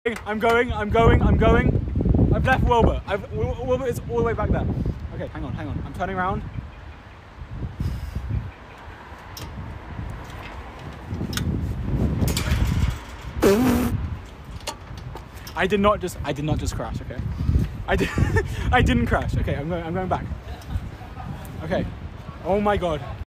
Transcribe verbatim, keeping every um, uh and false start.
I'm going, I'm going, I'm going. I've left Wilbur. I've, Wilbur is all the way back there. Okay, hang on, hang on. I'm turning around. I did not just, I did not just crash, okay? I did, I didn't crash. Okay, I'm going, I'm going back. Okay. Oh my God.